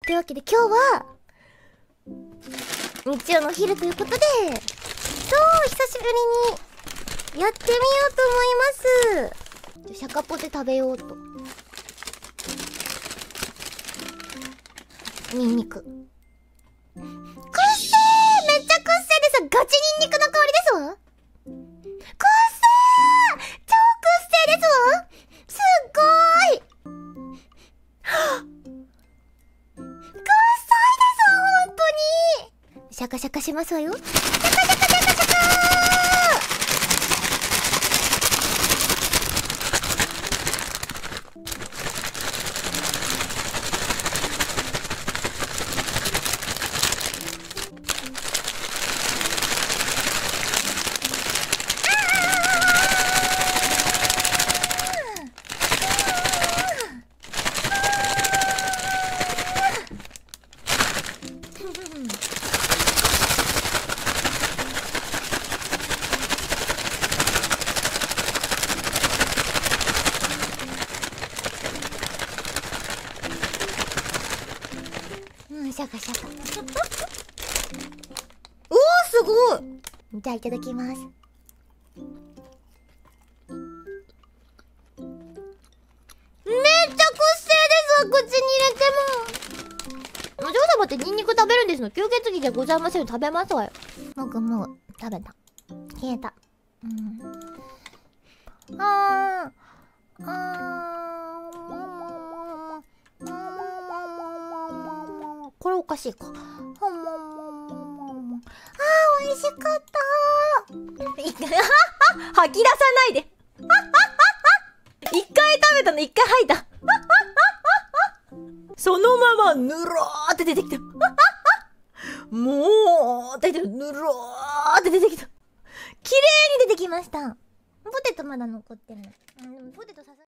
というわけで今日は日曜のお昼ということで、そう久しぶりにやってみようと思います。シャカポテ食べようと。ニンニクくっせー、めっちゃくっせーです。ガチニンニクの香りですわ。くっせー、超くっせーですわ。すっごーい。くっさいですわ、ほんとに。シャカシャカしますわよ。シャカシャカシャカシャカシャカシャカおー、すごい。じゃあいただきます。めっちゃくっせーですわ、口に入れても。お嬢様ってニンニク食べるんですの？吸血鬼じゃございませんよ。食べますわよ。僕もう食べた。消えた。これおかしいか。美味しかった吐き出さないで一回食べたの、一回吐いたそのままぬろーって出てきたもうって出てる。ぬろーって出てきた。綺麗に出てきました。ポテトまだ残ってるの。ポテトさす